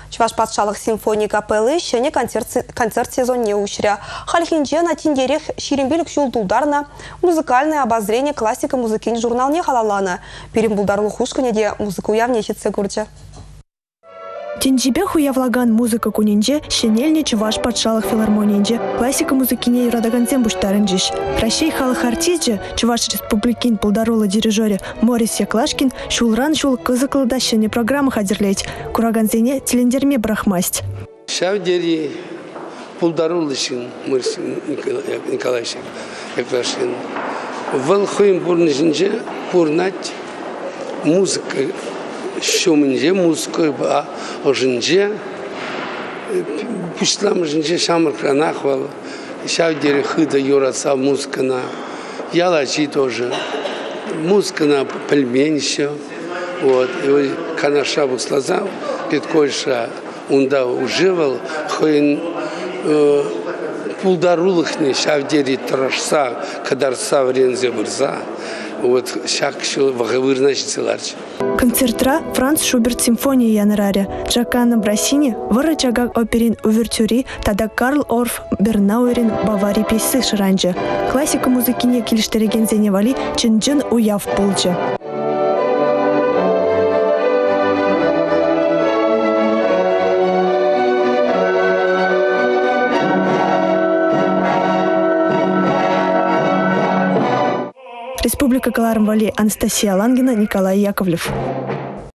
Чуваш патшалық симфония капеллы шене концерт сезонне ушря. Хальхинже на тиндерех ширембелік шулдулдарна музыкальное обозрение классика музыкин журналне халалана. Перембулдарлы хушкане де музыку явнечице гурча. Тенджибе хуявлаган музыка кунинже, шенельне чуваш патшалық филармонинже, классика музыкине юрадаганцем буштарынжиш. Прощей халық артизже, чуваш республикин пулдарулы дирижере Морис Яклашкин, шулран шул кызыкылда шене программы хадерлеть, кураганцене телендерме брахмасть. Шавдери пулдарулышин Морис Николаевич Яклашкин. Валхуем бурнижинже бурнать музыка. Шуминже музыка ба ожинже пушлам ожинже шамар кранахвал шавдери хыда юраса музыка на ялачи тоже музыка на пельмень еще вот и канаша буслазал петкойша унда уживал хоин пулдарулыхне шавдери трашса кадарса врензе бурза вот шакшил вагавырначцеларч. Концертра Франц Шуберт симфония янраре, Джакана Брассини, Варачагак оперин увертюри, тада Карл Орф Бернауэрин Бавари пейсы шранже. Классика музыкине килиштереген вали чынжын уяв пулчы. Республика Калармвали, Анастасия Лангина, Николай Яковлев.